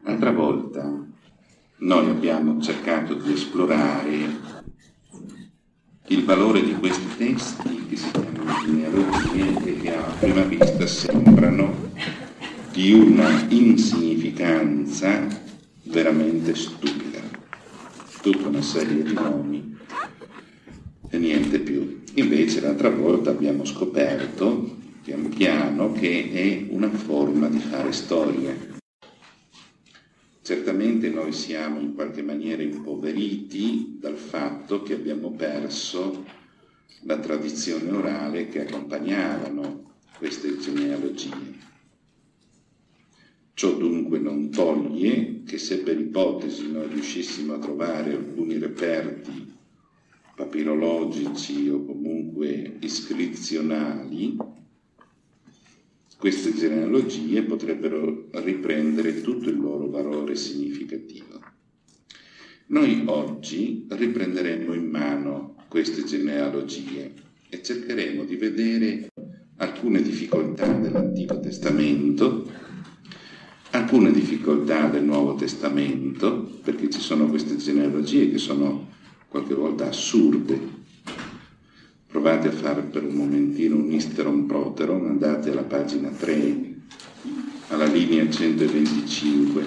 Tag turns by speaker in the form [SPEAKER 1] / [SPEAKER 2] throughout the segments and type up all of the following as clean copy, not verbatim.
[SPEAKER 1] L'altra volta noi abbiamo cercato di esplorare il valore di questi testi che si chiamano genealogie e che a prima vista sembrano di una insignificanza veramente stupida. Tutta una serie di nomi e niente più. Invece l'altra volta abbiamo scoperto pian piano che è una forma di fare storia. Certamente noi siamo in qualche maniera impoveriti dal fatto che abbiamo perso la tradizione orale che accompagnavano queste genealogie. Ciò dunque non toglie che se per ipotesi noi riuscissimo a trovare alcuni reperti papirologici o comunque iscrizionali, queste genealogie potrebbero riprendere tutto il loro valore significativo. Noi oggi riprenderemo in mano queste genealogie e cercheremo di vedere alcune difficoltà dell'Antico Testamento, alcune difficoltà del Nuovo Testamento, perché ci sono queste genealogie che sono qualche volta assurde. Provate a fare per un momentino un Isteron Proteron, andate alla pagina 3, alla linea 125.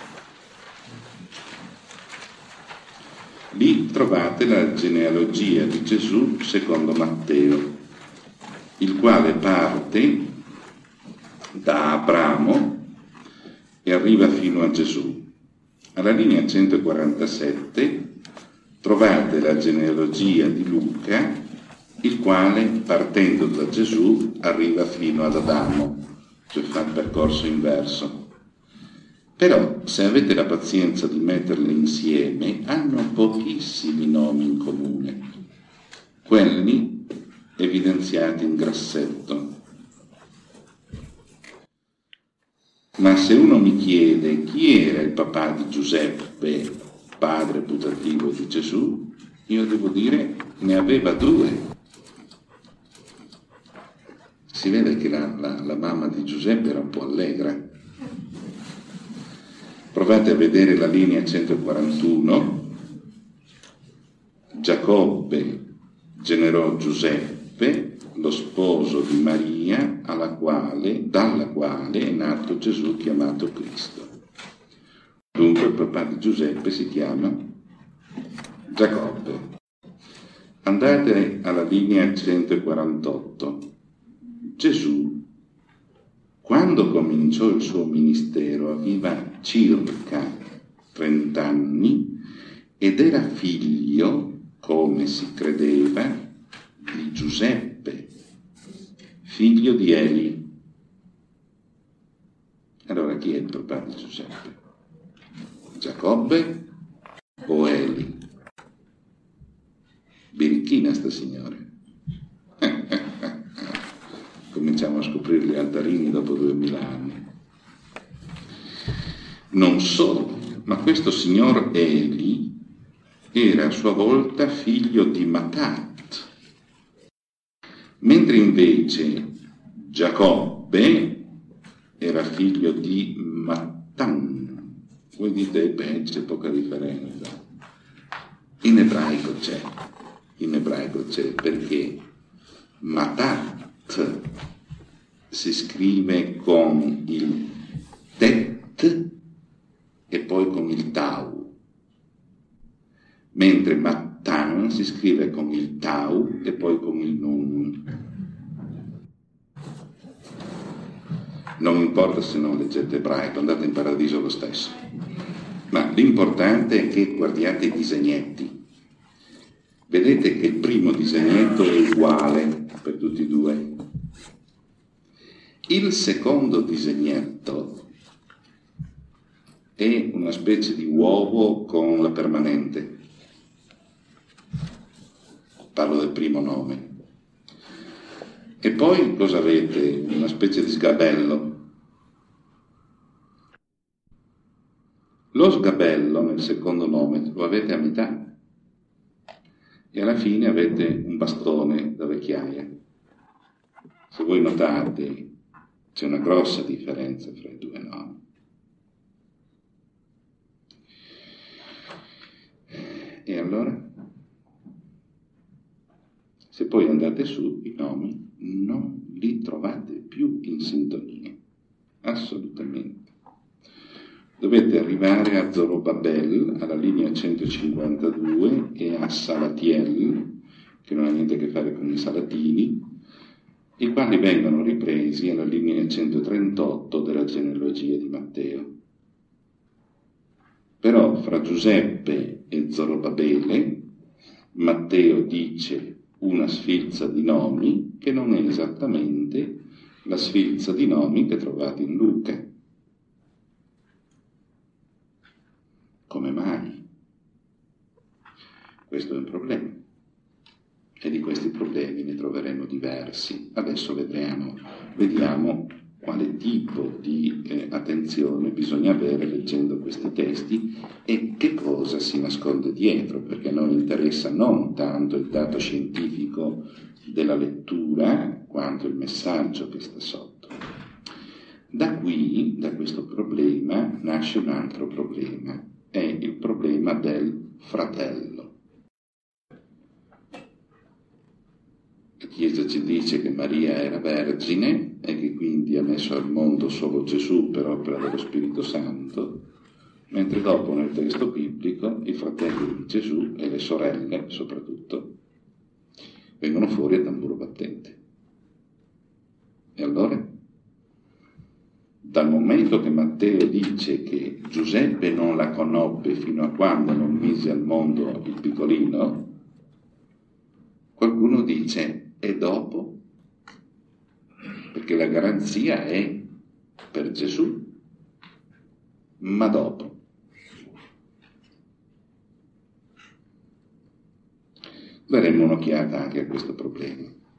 [SPEAKER 1] Lì trovate la genealogia di Gesù secondo Matteo, il quale parte da Abramo e arriva fino a Gesù. Alla linea 147 trovate la genealogia di Luca, il quale, partendo da Gesù, arriva fino ad Adamo, cioè fa il percorso inverso. Però, se avete la pazienza di metterle insieme, hanno pochissimi nomi in comune, quelli evidenziati in grassetto. Ma se uno mi chiede chi era il papà di Giuseppe, padre putativo di Gesù, io devo dire ne aveva due. Si vede che la mamma di Giuseppe era un po' allegra. Provate a vedere la linea 141. Giacobbe generò Giuseppe, lo sposo di Maria, dalla quale è nato Gesù chiamato Cristo. Dunque il papà di Giuseppe si chiama Giacobbe. Andate alla linea 148. Gesù, quando cominciò il suo ministero, aveva circa 30 anni ed era figlio, come si credeva, di Giuseppe, figlio di Eli. Allora chi è il papà di Giuseppe? Giacobbe o Eli? Birichina sta signore. Cominciamo a scoprire gli altarini dopo 2000 anni. Non solo, ma questo signor Eli era a sua volta figlio di Matat, mentre invece Giacobbe era figlio di Mattan. Voi dite, beh, c'è poca differenza. In ebraico c'è, perché Matat si scrive con il tet e poi con il tau, mentre Mattan si scrive con il tau e poi con il nun. Non importa se non leggete ebraico, andate in paradiso lo stesso. Ma l'importante è che guardiate i disegnetti. Vedete che il primo disegnetto è uguale per tutti e due. Il secondo disegnetto è una specie di uovo con la permanente. Parlo del primo nome. E poi cosa avete? Una specie di sgabello. Lo sgabello nel secondo nome lo avete a metà. E alla fine avete un bastone da vecchiaia. Se voi notate, c'è una grossa differenza fra i due nomi. E allora? Se poi andate su, i nomi non li trovate più in sintonia, assolutamente. Dovete arrivare a Zorobabel, alla linea 152, e a Salatiel, che non ha niente a che fare con i Salatini, i quali vengono ripresi alla linea 138 della genealogia di Matteo. Però fra Giuseppe e Zorobabele, Matteo dice una sfilza di nomi che non è esattamente la sfilza di nomi che trovate in Luca. Come mai? Questo è un problema. E di questi problemi ne troveremo diversi. Adesso vediamo quale tipo di attenzione bisogna avere leggendo questi testi e che cosa si nasconde dietro, perché a noi interessa non tanto il dato scientifico della lettura quanto il messaggio che sta sotto. Da qui, da questo problema, nasce un altro problema, è il problema del fratello. La Chiesa ci dice che Maria era vergine e che quindi ha messo al mondo solo Gesù per opera dello Spirito Santo, mentre dopo nel testo biblico i fratelli di Gesù e le sorelle soprattutto vengono fuori a tamburo battente. E allora? Dal momento che Matteo dice che Giuseppe non la conobbe fino a quando non mise al mondo il piccolino, qualcuno dice: e dopo? Perché la garanzia è per Gesù, ma dopo. Daremo un'occhiata anche a questo problema.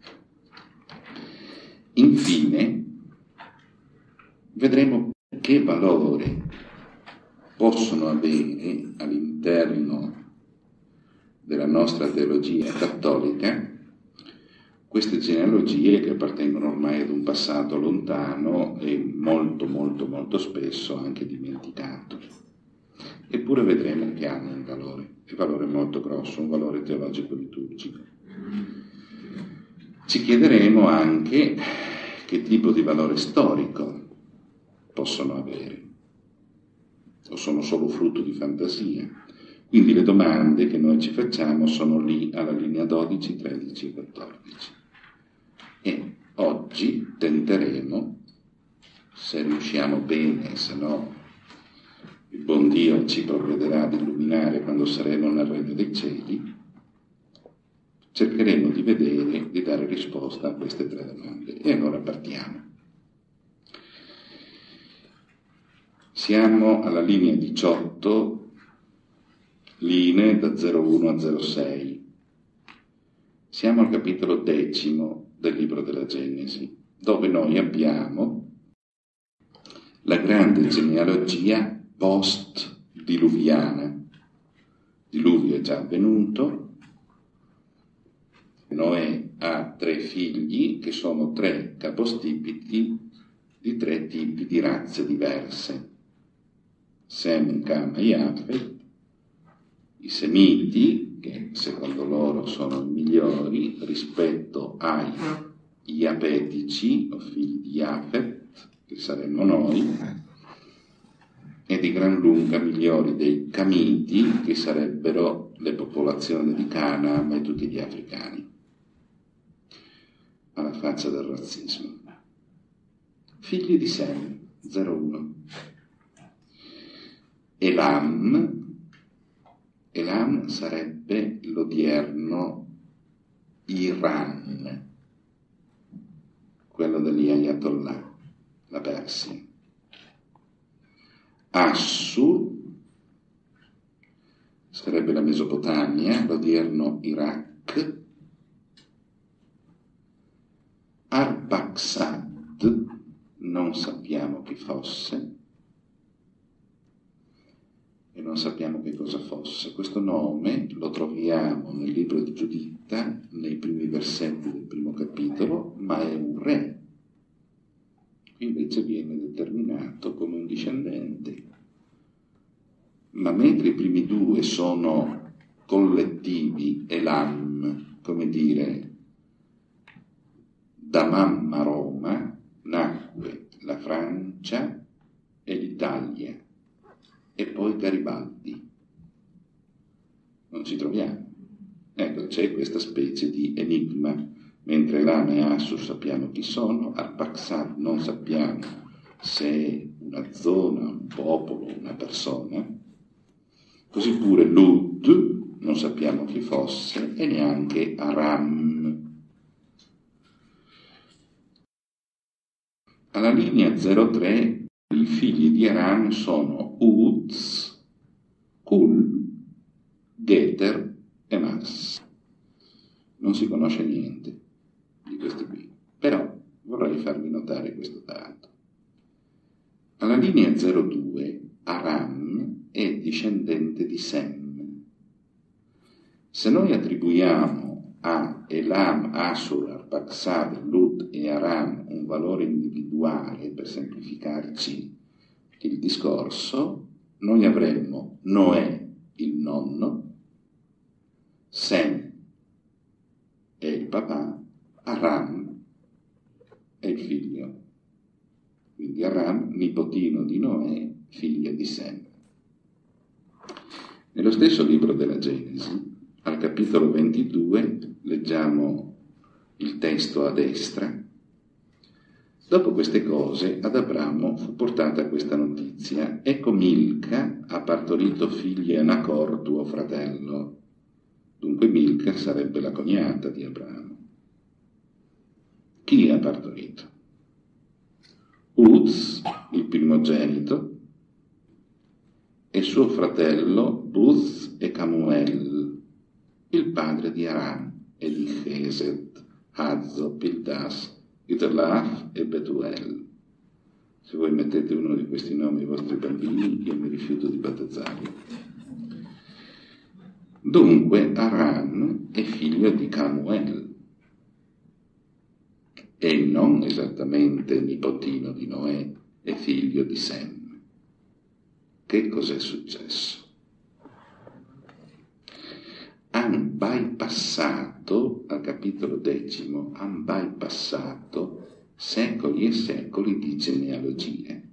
[SPEAKER 1] Infine, vedremo che valore possono avere all'interno della nostra teologia cattolica queste genealogie che appartengono ormai ad un passato lontano e molto, molto, molto spesso anche dimenticato. Eppure vedremo che hanno un valore molto grosso, un valore teologico-liturgico. Ci chiederemo anche che tipo di valore storico possono avere, o sono solo frutto di fantasia. Quindi le domande che noi ci facciamo sono lì alla linea 12, 13 e 14. E oggi tenteremo, se riusciamo bene, se no il buon Dio ci provvederà ad illuminare quando saremo nel regno dei cieli, cercheremo di vedere, di dare risposta a queste tre domande. E allora partiamo. Siamo alla linea 18, linee da 01 a 06. Siamo al capitolo 10 del libro della Genesi, dove noi abbiamo la grande genealogia post-diluviana. Diluvio è già avvenuto, Noè ha 3 figli che sono 3 capostipiti di 3 tipi di razze diverse: Sem, Cam e Jafet. I Semiti, che secondo loro sono i migliori rispetto ai Iapetici, o figli di Jafet, che saremmo noi, e di gran lunga migliori dei Camiti, che sarebbero le popolazioni di Canaan e tutti gli africani. Alla faccia del razzismo. Figli di Sem, 01. Elam sarebbe l'odierno Iran, quello degli Ayatollah, la Persia. Assur sarebbe la Mesopotamia, l'odierno Iraq. Arphaxad non sappiamo chi fosse e non sappiamo che cosa fosse. Questo nome lo troviamo nel libro di Giuditta, nei primi versetti del primo capitolo, ma è un re. Invece viene determinato come un discendente. Ma mentre i primi 2 sono collettivi elam, come dire, da mamma Roma nacque la Francia e l'Italia e poi Garibaldi. Non ci troviamo. Ecco, c'è questa specie di enigma, mentre Elam e Assur sappiamo chi sono, Arphaxad non sappiamo se è una zona, un popolo, una persona, così pure Lud non sappiamo chi fosse e neanche Aram. Alla linea 03 i figli di Aram sono Uz, Kul, Geter e Mas. Non si conosce niente di questi qui, però vorrei farvi notare questo dato. Alla linea 02 Aram è discendente di Sem. Se noi attribuiamo a Elam, Assur, Arphaxad, Lud e Aram un valore individuale per semplificarci il discorso, noi avremmo Noè, il nonno, Sem è il papà, Aram è il figlio. Quindi Aram, nipotino di Noè, figlio di Sem. Nello stesso libro della Genesi, al capitolo 22, leggiamo il testo a destra. Dopo queste cose ad Abramo fu portata questa notizia: ecco Milca ha partorito figli a Nacor tuo fratello. Dunque Milca sarebbe la cognata di Abramo. Chi ha partorito? Uz, il primogenito, e suo fratello Buz e Camuel, il padre di Aram e di Chesed, Hazzo, Pildas, Italaf e Betuel. Se voi mettete uno di questi nomi ai vostri bambini, io mi rifiuto di battezzarli. Dunque Aram è figlio di Camuel e non esattamente nipotino di Noè, è figlio di Sem. Che cos'è successo? Han bypassato, al capitolo 10, han bypassato secoli e secoli di genealogie.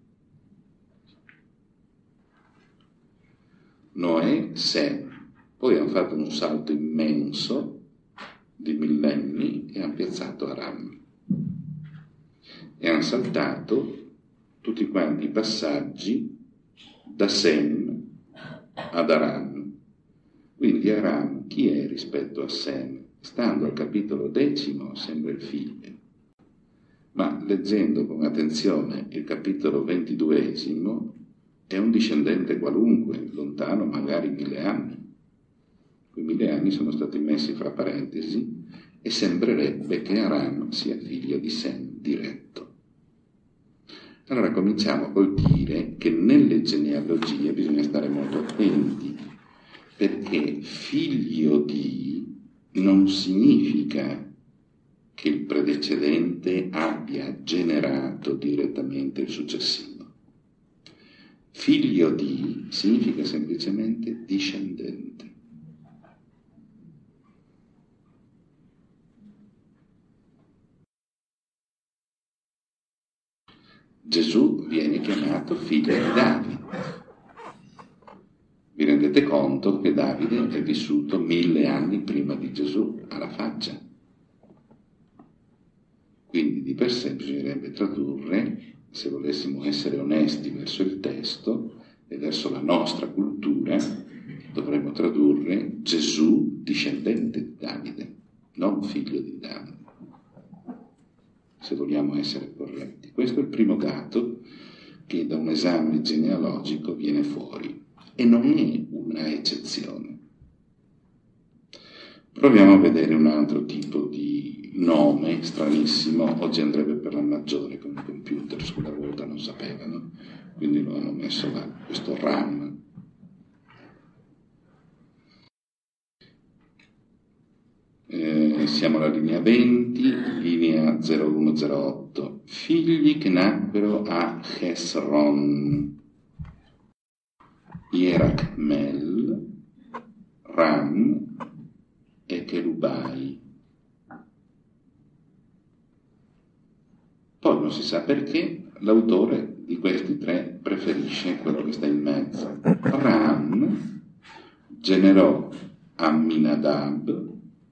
[SPEAKER 1] Noè, Sem, poi hanno fatto un salto immenso di millenni e hanno piazzato Aram. E hanno saltato tutti quanti i passaggi da Sem ad Aram. Quindi Aram chi è rispetto a Sem? Stando al capitolo 10 sembra il figlio, ma leggendo con attenzione il capitolo 22 è un discendente qualunque, lontano magari 1000 anni. Quei 1000 anni sono stati messi fra parentesi e sembrerebbe che Aram sia figlio di Sem diretto. Allora cominciamo col dire che nelle genealogie bisogna stare molto attenti, perché figlio di non significa che il predecedente abbia generato direttamente il successivo. Figlio di significa semplicemente discendente. Gesù viene chiamato figlio di Davide. Vi rendete conto che Davide è vissuto 1000 anni prima di Gesù, alla faccia. Quindi di per sé bisognerebbe tradurre, se volessimo essere onesti verso il testo e verso la nostra cultura, dovremmo tradurre Gesù discendente di Davide, non figlio di Davide, se vogliamo essere corretti. Questo è il primo dato che da un esame genealogico viene fuori e non è una eccezione. Proviamo a vedere un altro tipo di nome stranissimo. Oggi andrebbe per la maggiore con i computer, sulla volta non sapevano, quindi lo hanno messo là, questo RAM. Siamo alla linea 20, linea 0108. Figli che nacquero a Hesron, Yerachmel, Ram Dubai. Poi non si sa perché l'autore di questi tre preferisce quello che sta in mezzo. Ram generò Amminadab,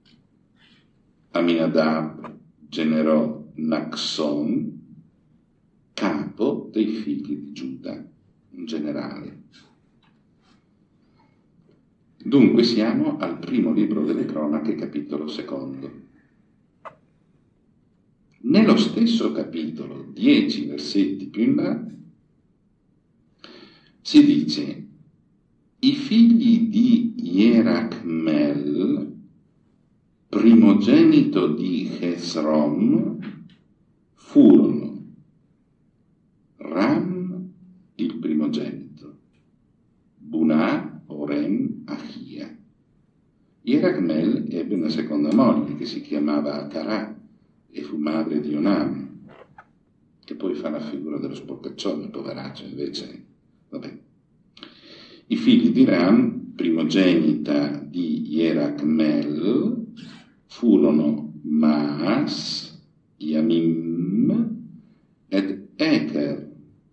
[SPEAKER 1] Amminadab generò Naxon, capo dei figli di Giuda, un generale. Dunque siamo al primo libro delle cronache, capitolo 2. Nello stesso capitolo, 10 versetti più in là, si dice: i figli di Ierachmel, primogenito di Hezron, furono Ram, il primogenito, Bunah, Orem, Achia. Ierachmel ebbe una seconda moglie che si chiamava Atarà e fu madre di Onam, che poi fa la figura dello sporcaccione, poveraccio, invece, vabbè. I figli di Ram, primogenita di Ierachmel, furono Maas, Yamim ed Eker.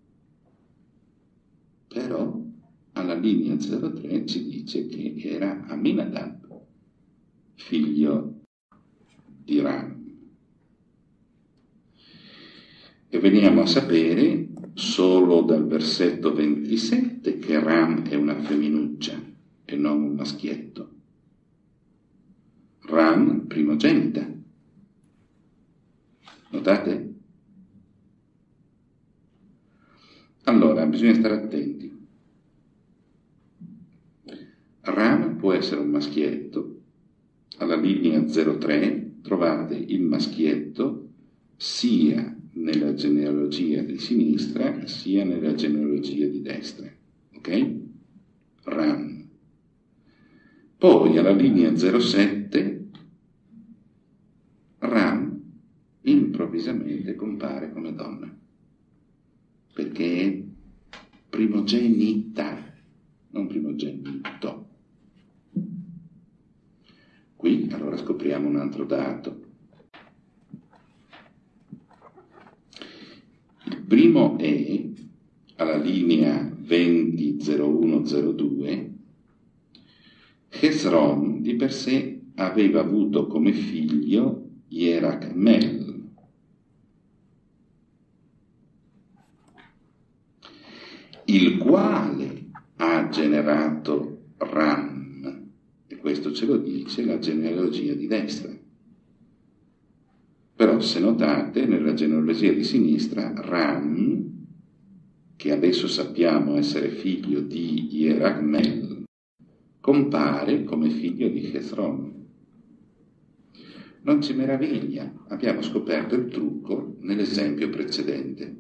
[SPEAKER 1] Però alla linea 03 ci dice che era Amminadab, figlio di Ram. E veniamo a sapere solo dal versetto 27 che Ram è una femminuccia e non un maschietto. Ram, primogenita. Notate? Allora, bisogna stare attenti. Ram può essere un maschietto. Alla linea 03 trovate il maschietto sia nella genealogia di sinistra sia nella genealogia di destra. Ok? Ram. Poi alla linea 07 Ram improvvisamente compare come donna, perché è primogenita, non primogenito. Qui allora scopriamo un altro dato. Il primo è alla linea 200102. Hezron di per sé aveva avuto come figlio Ierachmel, il quale ha generato Ram, e questo ce lo dice la genealogia di destra. Però se notate nella genealogia di sinistra Ram, che adesso sappiamo essere figlio di Ierachmel, compare come figlio di Hezron. Non ci meraviglia, abbiamo scoperto il trucco nell'esempio precedente.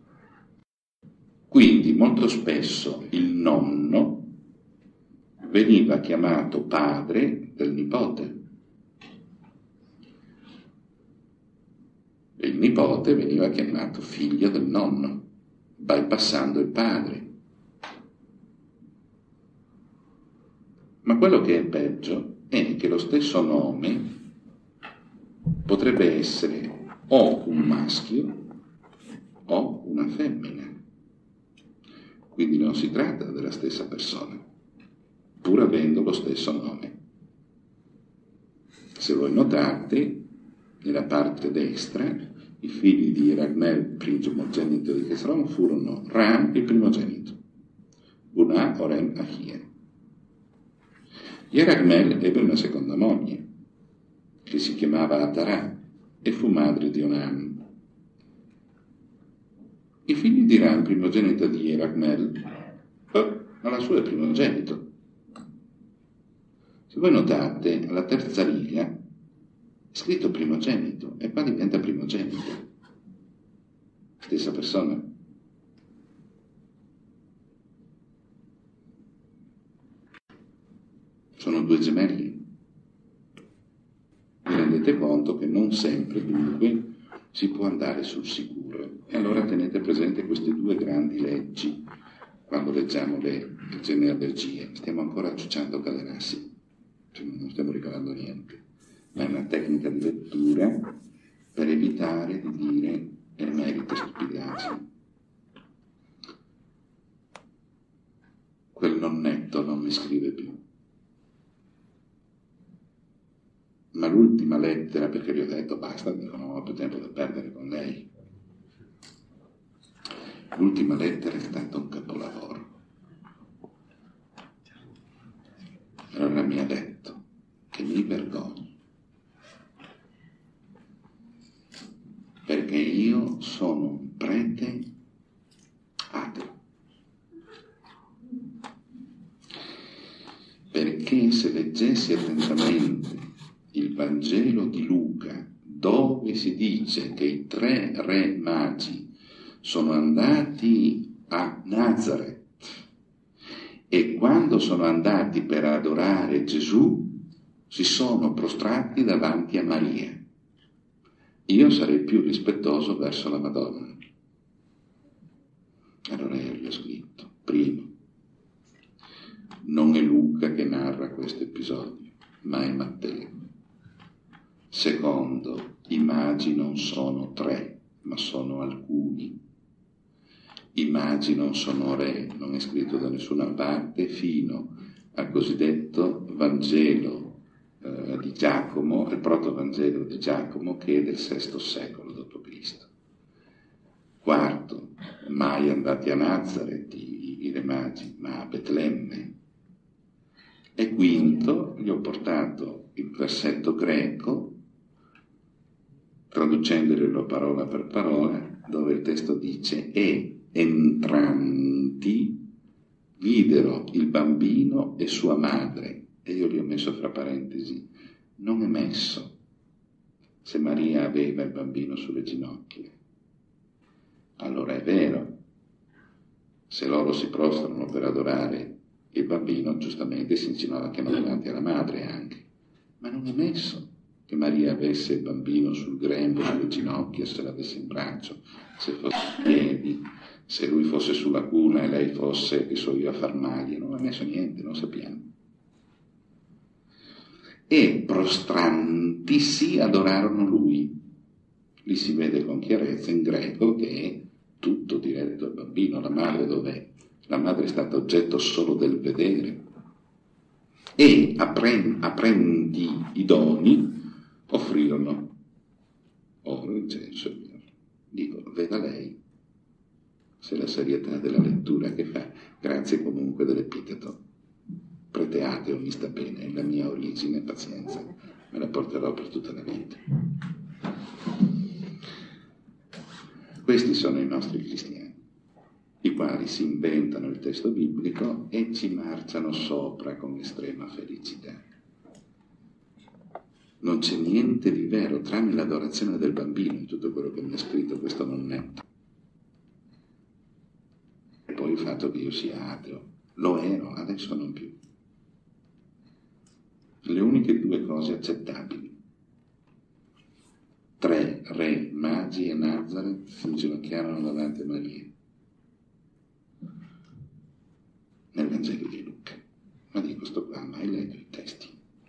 [SPEAKER 1] Quindi molto spesso il nonno veniva chiamato padre del nipote e il nipote veniva chiamato figlio del nonno, bypassando il padre. Ma quello che è peggio è che lo stesso nome potrebbe essere o un maschio o una femmina. Quindi non si tratta della stessa persona, pur avendo lo stesso nome. Se voi notate, nella parte destra, i figli di Ierachmel, primogenito di Hezron, furono Ram, il primogenito, Bunah, Orem, Achia. Ierachmel ebbe una seconda moglie, che si chiamava Atarà, e fu madre di Onam. I figli di Ram, primogenito di Ierachmel, ma la sua è primogenito. Se voi notate, alla terza riga è scritto primogenito, e qua diventa primogenito. Stessa persona. Sono due gemelli. Vi rendete conto che non sempre, dunque, si può andare sul sicuro. E allora tenete presente queste due grandi leggi quando leggiamo le genealogie. Stiamo ancora ciucciando Cadenassi, cioè non stiamo ricavando niente. ma è una tecnica di lettura per evitare di dire emerite stupidaggini. Quel nonnetto non mi scrive più. Ma l'ultima lettera, perché gli ho detto basta, non ho più tempo da perdere con lei. L'ultima lettera è stata un capolavoro. Allora mi ha detto che mi vergogno, perché io sono un prete ateo. Perché se leggessi attentamente il Vangelo di Luca, dove si dice che i 3 re magi sono andati a Nazareth e quando sono andati per adorare Gesù si sono prostrati davanti a Maria, io sarei più rispettoso verso la Madonna. Allora io gli ho scritto: primo, non è Luca che narra questo episodio, ma è Matteo. Secondo, i magi non sono 3, ma sono alcuni. I magi non sono re, non è scritto da nessuna parte, fino al cosiddetto Vangelo di Giacomo, il protovangelo di Giacomo, che è del VI secolo d.C. Quarto, mai andati a Nazareth i re magi, ma a Betlemme. E quinto, gli ho portato il versetto greco, traducendolo parola per parola, dove il testo dice: e entranti videro il bambino e sua madre. E io gli ho messo fra parentesi: non è messo se Maria aveva il bambino sulle ginocchia. Allora è vero, se loro si prostrano per adorare il bambino, giustamente si insinuava che andava davanti alla madre anche, ma non è messo che Maria avesse il bambino sul grembo, sulle ginocchia, se l'avesse in braccio, se fosse in piedi, se lui fosse sulla cuna e lei fosse, che so io, a far maglie. Non ha messo niente, non sappiamo. E prostrantisi adorarono lui. Lì si vede con chiarezza in greco che è tutto diretto al bambino. La madre dov'è? La madre è stata oggetto solo del vedere. E apprendi i doni offrirono oro, incenso. Dico, veda lei se la serietà della lettura che fa. Grazie comunque dell'epiteto. Prete ateo mi sta bene, è la mia origine, pazienza, me la porterò per tutta la vita. Questi sono i nostri cristiani, i quali si inventano il testo biblico e ci marciano sopra con estrema felicità. Non c'è niente di vero, tranne l'adorazione del bambino in tutto quello che mi ha scritto questo nonnetto. E poi il fatto che io sia ateo. Lo ero, adesso non più. Le uniche 2 cose accettabili: 3 re magi e Nazareth si inginocchiarono davanti a Maria nel Vangelo di Luca. Ma dico, sto qua, mai letto i testi?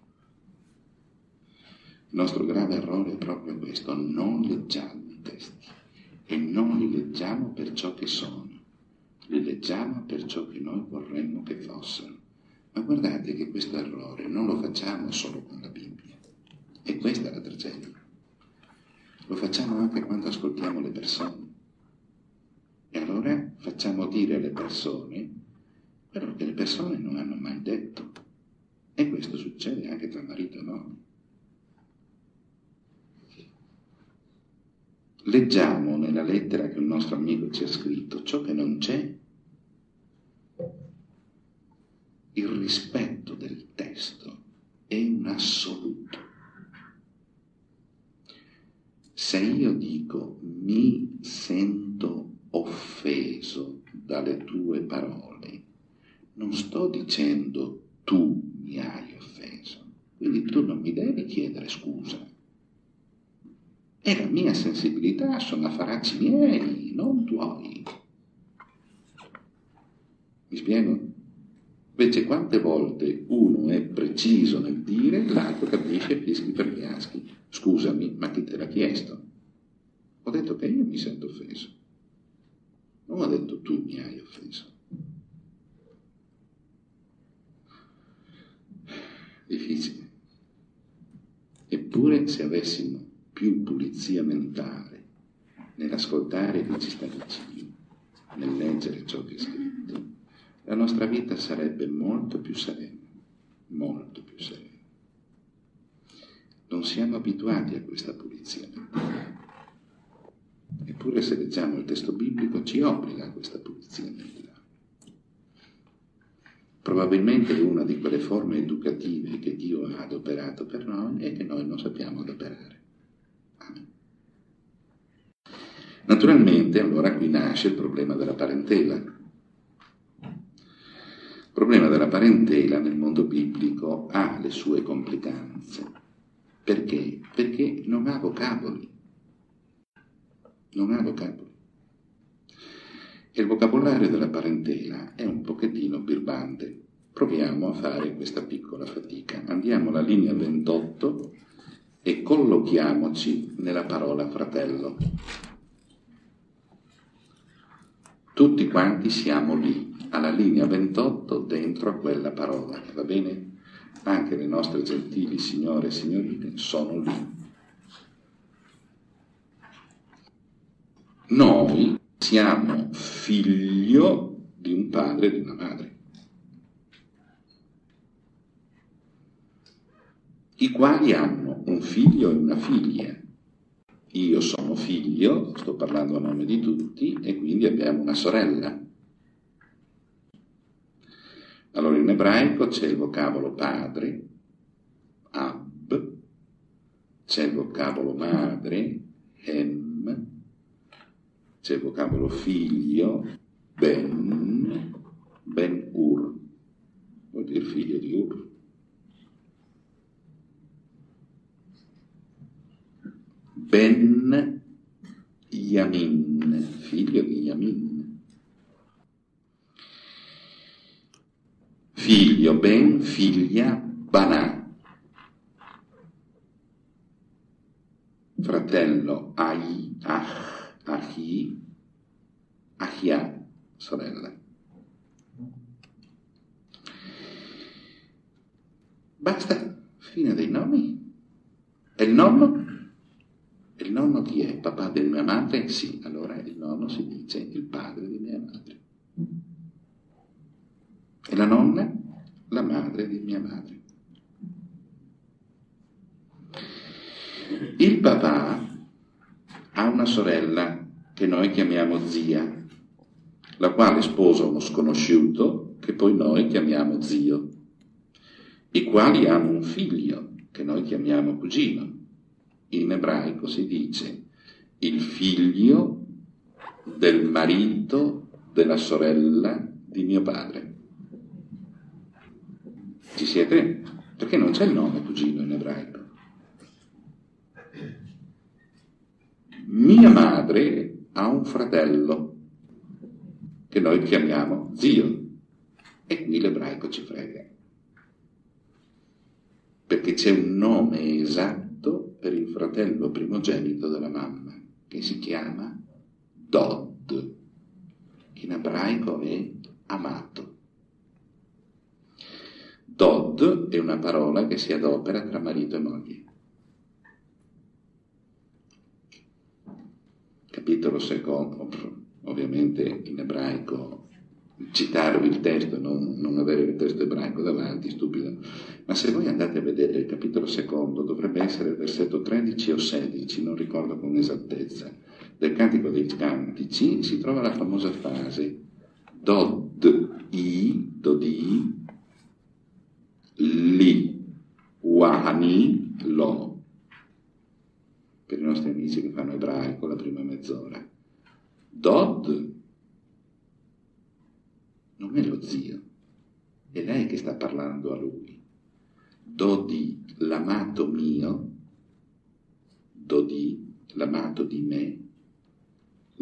[SPEAKER 1] Il nostro grave errore è proprio questo: non leggiamo i testi, e non li leggiamo per ciò che sono, li leggiamo per ciò che noi vorremmo che fossero. Ma guardate che questo errore non lo facciamo solo con la Bibbia, e questa è la tragedia. Lo facciamo anche quando ascoltiamo le persone. E allora facciamo dire alle persone quello che le persone non hanno mai detto. E questo succede anche tra marito e moglie. Leggiamo nella lettera che un nostro amico ci ha scritto ciò che non c'è. Il rispetto del testo è un assoluto. Se io dico mi sento offeso dalle tue parole, non sto dicendo tu mi hai offeso, quindi tu non mi devi chiedere scusa. È la mia sensibilità, sono affaracci miei, non tuoi. Mi spiego? Invece quante volte uno è preciso nel dire, l'altro capisce fischi per fiaschi. Scusami, ma chi te l'ha chiesto? Ho detto che io mi sento offeso. Non ho detto tu mi hai offeso. Difficile. Eppure se avessimo più pulizia mentale nell'ascoltare chi ci sta vicino, nel leggere ciò che è scritto, la nostra vita sarebbe molto più serena, molto più serena. Non siamo abituati a questa pulizia mentale. Eppure se leggiamo il testo biblico ci obbliga a questa pulizia mentale. Probabilmente una di quelle forme educative che Dio ha adoperato per noi è che noi non sappiamo adoperare. Amen. Naturalmente allora qui nasce il problema della parentela. Il problema della parentela nel mondo biblico ha le sue complicanze. Perché? Perché non ha vocaboli. Non ha vocaboli. E il vocabolario della parentela è un pochettino birbante. Proviamo a fare questa piccola fatica. Andiamo alla linea 28 e collochiamoci nella parola fratello. Tutti quanti siamo lì, alla linea 28, dentro a quella parola, va bene? Anche le nostre gentili signore e signorine sono lì. Noi siamo figlio di un padre e di una madre, i quali hanno un figlio e una figlia. Io sono figlio, sto parlando a nome di tutti, e quindi abbiamo una sorella. Allora in ebraico c'è il vocabolo padre, ab, c'è il vocabolo madre, hem, c'è il vocabolo figlio, ben ur, vuol dire figlio di Ur. Ben Yamin, figlio di Yamin. Figlio, ben, figlia, Banà. Fratello, Ai, Ahi, Ahia, sorella. Basta, fine dei nomi. E il nonno? Il nonno chi è? Papà di mia madre? Sì, allora il nonno si dice il padre di mia madre. E la nonna? La madre di mia madre. Il papà ha una sorella che noi chiamiamo zia, la quale sposa uno sconosciuto che poi noi chiamiamo zio, i quali hanno un figlio che noi chiamiamo cugino. In ebraico si dice il figlio del marito della sorella di mio padre. Ci siete? Perché non c'è il nome cugino in ebraico. Mia madre ha un fratello che noi chiamiamo zio, e qui l'ebraico ci frega, perché c'è un nome esatto per il fratello primogenito della mamma, che si chiama Dod, che in ebraico è amato. Dod è una parola che si adopera tra marito e moglie. Capitolo secondo, ovviamente in ebraico, citarvi il testo, non avere il testo ebraico davanti, stupido. Ma se voi andate a vedere il capitolo secondo, dovrebbe essere il versetto 13 o 16, non ricordo con esattezza, del Cantico dei Cantici, si trova la famosa frase Dodi, li, wahani, lo. Per i nostri amici che fanno ebraico la prima mezz'ora. Dod non è lo zio, è lei che sta parlando a lui. Dodi, l'amato mio, Dodi, l'amato di me,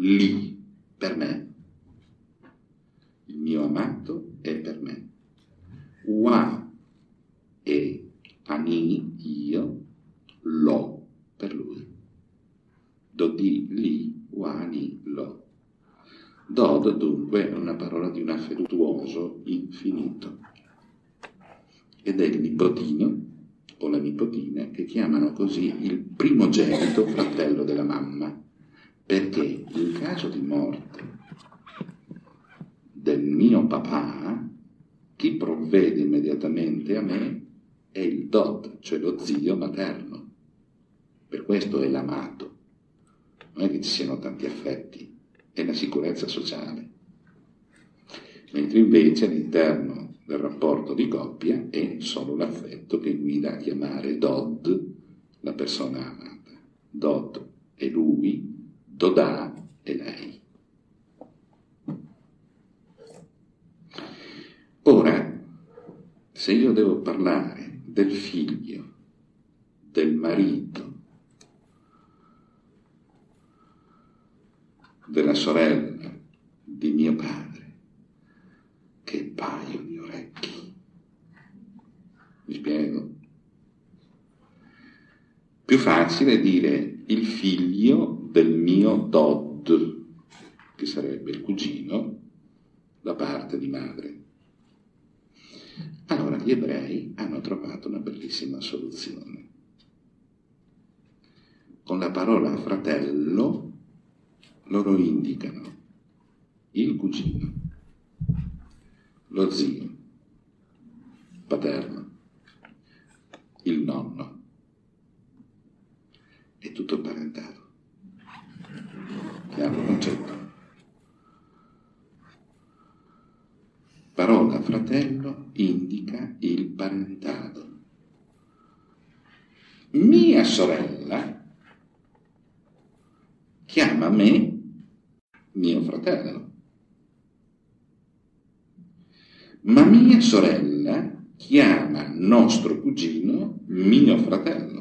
[SPEAKER 1] lì, per me. Il mio amato è per me. Wa e ani, io, lo, per lui. Dodi, li, wa, ni, lo. Dod, dunque, è una parola di un affettuoso infinito. Ed è il nipotino o la nipotina che chiamano così il primogenito fratello della mamma, perché in caso di morte del mio papà, chi provvede immediatamente a me è il dod, cioè lo zio materno. Per questo è l'amato. Non è che ci siano tanti affetti, è la sicurezza sociale. Mentre invece all'interno del rapporto di coppia è solo l'affetto che guida a chiamare dod la persona amata. Dod è lui, dodà è lei. Ora, se io devo parlare del figlio, del marito, della sorella di mio padre, che paio di orecchi. Mi spiego? Più facile dire il figlio del mio dod, che sarebbe il cugino da parte di madre. Allora gli ebrei hanno trovato una bellissima soluzione. Con la parola fratello loro indicano il cugino, lo zio paterno, il nonno. È tutto parentato. Chiaro concetto? Parola fratello indica il parentato. Mia sorella chiama me mio fratello. Ma mia sorella chiama nostro cugino mio fratello.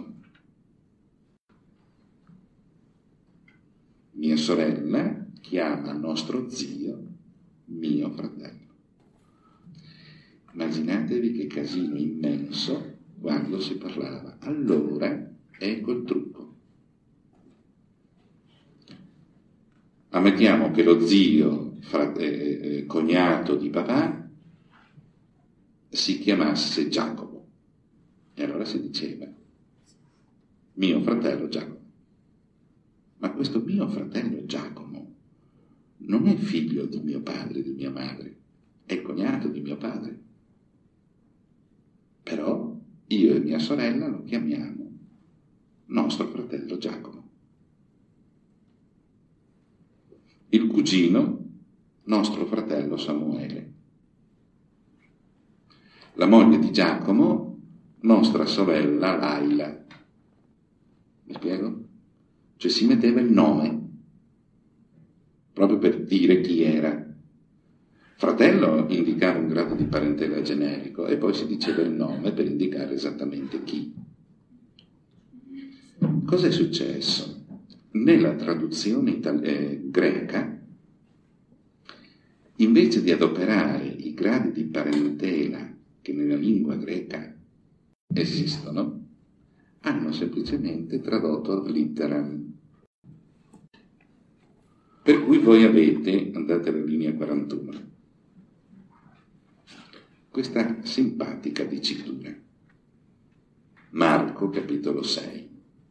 [SPEAKER 1] Mia sorella chiama nostro zio mio fratello. Immaginatevi che casino immenso quando si parlava. Allora, ecco il trucco. Ammettiamo che lo zio, cognato di papà, si chiamasse Giacomo. E allora si diceva, mio fratello Giacomo. Ma questo mio fratello Giacomo non è figlio di mio padre e di mia madre, è cognato di mio padre. Però io e mia sorella lo chiamiamo nostro fratello Giacomo. Il cugino, nostro fratello Samuele. La moglie di Giacomo, nostra sorella Laila. Mi spiego? Cioè si metteva il nome, proprio per dire chi era. Fratello indicava un grado di parentela generico e poi si diceva il nome per indicare esattamente chi. Cosa è successo? Nella traduzione greca, invece di adoperare i gradi di parentela che nella lingua greca esistono, hanno semplicemente tradotto ad litteram. Per cui voi avete, andate alla linea 41, questa simpatica dicitura. Marco, capitolo 6.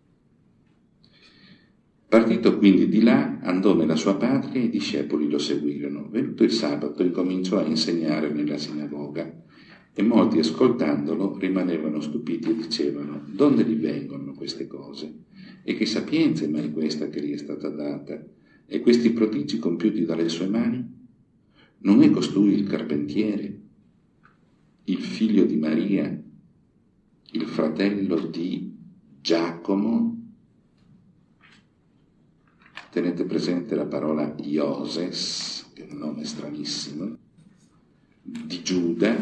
[SPEAKER 1] Partito quindi di là, andò nella sua patria e i discepoli lo seguirono. Venuto il sabato, incominciò a insegnare nella sinagoga e molti, ascoltandolo, rimanevano stupiti e dicevano: «Donde gli vengono queste cose? E che sapienza è mai questa che gli è stata data? E questi prodigi compiuti dalle sue mani? Non è costui il carpentiere, il figlio di Maria, il fratello di Giacomo?» Tenete presente la parola Ioses, che è un nome stranissimo, di Giuda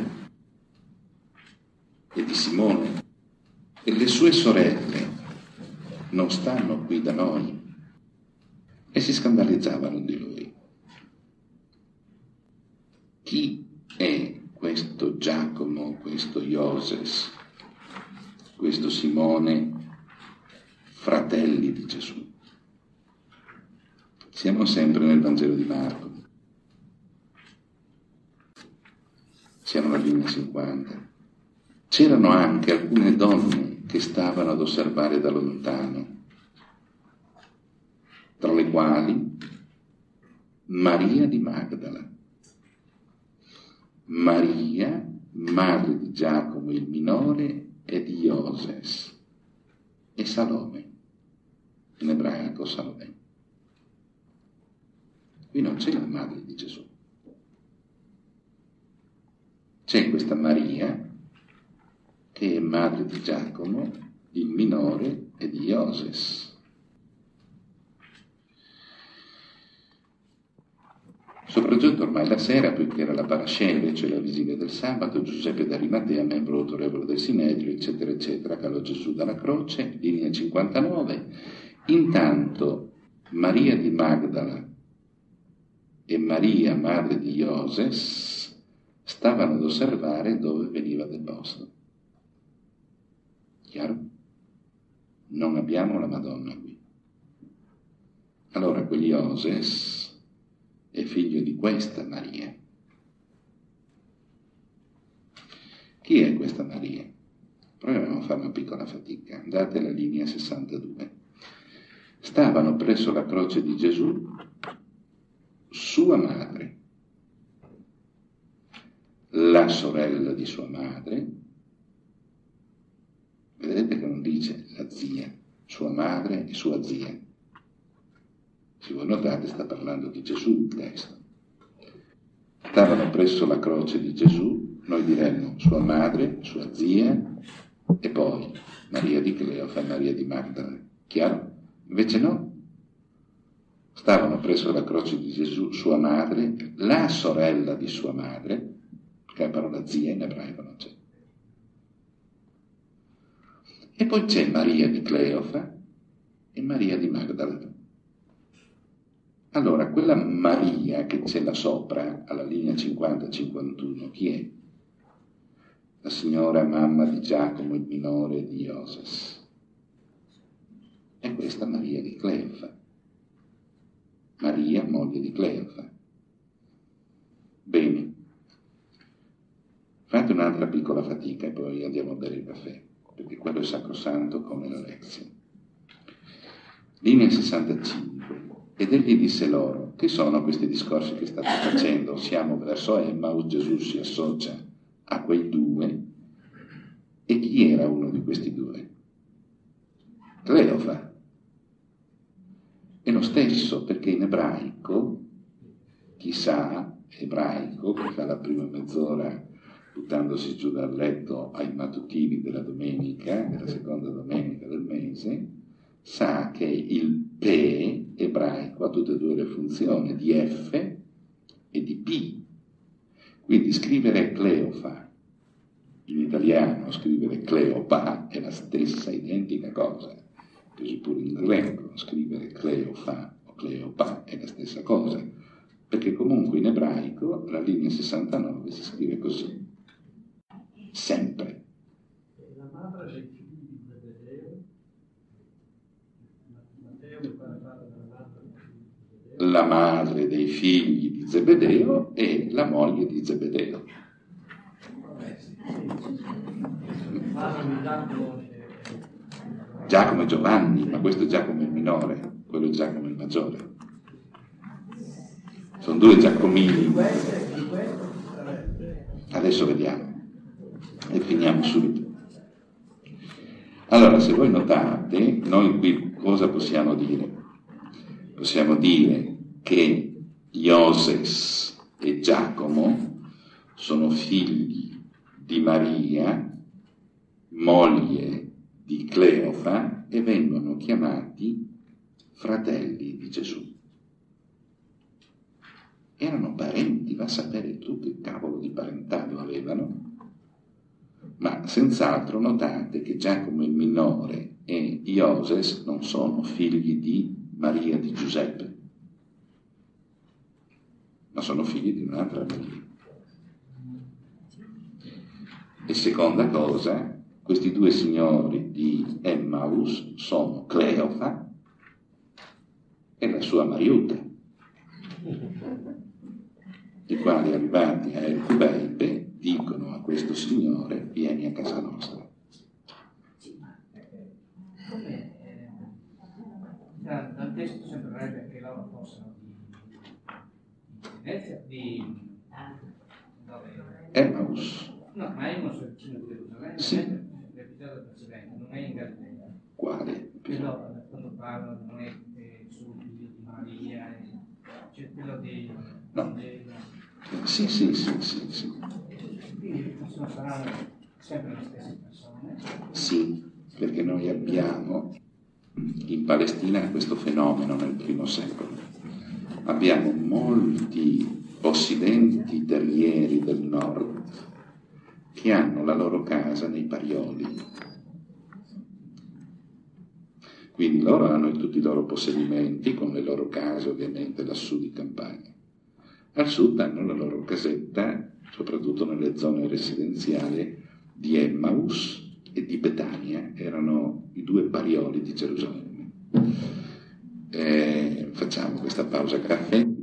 [SPEAKER 1] e di Simone. E le sue sorelle non stanno qui da noi? E si scandalizzavano di lui. Chi è questo Giacomo, questo Ioses, questo Simone, fratelli di Gesù. Siamo sempre nel Vangelo di Marco. Siamo alla linea 50. C'erano anche alcune donne che stavano ad osservare da lontano, tra le quali Maria di Magdala, Maria, madre di Giacomo il minore e di Ioses, e Salome, in ebraico Salome. Qui non c'è la madre di Gesù. C'è questa Maria che è madre di Giacomo, il minore, e di Ioses. Sopraggiunto ormai la sera, poiché era la parasceve, cioè la vigilia del sabato, Giuseppe d'Arimatea, membro autorevole del Sinedrio, eccetera, eccetera, calò Gesù dalla croce, linea 59. Intanto Maria di Magdala e Maria, madre di Ioses, stavano ad osservare dove veniva deposto. Chiaro? Non abbiamo la Madonna qui. Allora quell'Ioses è figlio di questa Maria. Chi è questa Maria? Proviamo a fare una piccola fatica. Andate alla linea 62. Stavano presso la croce di Gesù sua madre, la sorella di sua madre. Vedete che non dice la zia, sua madre e sua zia. Se voi notate sta parlando di Gesù il testo. Stavano presso la croce di Gesù, noi diremmo sua madre, sua zia e poi Maria di Cleofa e Maria di Magdala. Chiaro? Invece no. Stavano presso la croce di Gesù sua madre, la sorella di sua madre, perché la parola zia in ebraico non c'è. E poi c'è Maria di Cleofa e Maria di Magdala. Allora, quella Maria che c'è là sopra, alla linea 50-51, chi è? La signora mamma di Giacomo il minore e di Ioses. E questa Maria di Cleofa. Maria, moglie di Cleofa. Bene. Fate un'altra piccola fatica e poi andiamo a bere il caffè, perché quello è sacrosanto come la lezione. Linea 65. Ed egli disse loro: che sono questi discorsi che state facendo? Siamo verso Emmaus, Gesù si associa a quei due. E chi era uno di questi due? Cleofa. È lo stesso, perché in ebraico, chissà, ebraico, che fa la prima mezz'ora buttandosi giù dal letto ai mattutini della domenica, della seconda domenica del mese, sa che il P ebraico ha tutte e due le funzioni di F e di P. Quindi scrivere Cleofa in italiano, scrivere Cleopa è la stessa identica cosa. Così pure in greco scrivere Cleofa o Cleopa è la stessa cosa, perché comunque in ebraico la linea 69 si scrive così, sempre.
[SPEAKER 2] La madre dei figli di Zebedeo, Matteo mi pare parla della madre dei figli di Zebedeo.
[SPEAKER 1] La madre dei figli di Zebedeo e la moglie di Zebedeo. Giacomo e Giovanni, ma questo è Giacomo il minore, quello è Giacomo il maggiore. Sono due Giacomini. Adesso vediamo e finiamo subito. Allora, se voi notate, noi qui cosa possiamo dire? Possiamo dire che Ioses e Giacomo sono figli di Maria, moglie di Cleofa, e vengono chiamati fratelli di Gesù. Erano parenti, va a sapere tu che cavolo di parentado avevano, ma senz'altro notate che Giacomo il minore e Ioses non sono figli di Maria di Giuseppe, ma sono figli di un'altra Maria. E seconda cosa, questi due signori di Emmaus sono Cleofa e la sua Mariuta, i quali arrivati a El Kubeibe dicono a questo signore: vieni a casa nostra.
[SPEAKER 3] Dal testo sembrerebbe che loro fossero di Venezia,
[SPEAKER 1] Emmaus.
[SPEAKER 3] No, ma Emmaus è vicino di Gerusalemme.
[SPEAKER 1] Sì.
[SPEAKER 3] L'episodio precedente non è in Galilea.
[SPEAKER 1] Quale?
[SPEAKER 3] Quello quando parlano non è sul figlio di Maria, c'è quello di
[SPEAKER 1] No.
[SPEAKER 3] Gesù.
[SPEAKER 1] Sì.
[SPEAKER 3] Quindi saranno sempre le stesse persone.
[SPEAKER 1] Sì, perché noi abbiamo in Palestina questo fenomeno nel primo secolo. Abbiamo molti possidenti terrieri del nord che hanno la loro casa nei Parioli. Quindi loro hanno tutti i loro possedimenti, con le loro case ovviamente lassù di campagna. Al sud hanno la loro casetta, soprattutto nelle zone residenziali di Emmaus e di Betania, erano i due Parioli di Gerusalemme. Facciamo questa pausa caffè.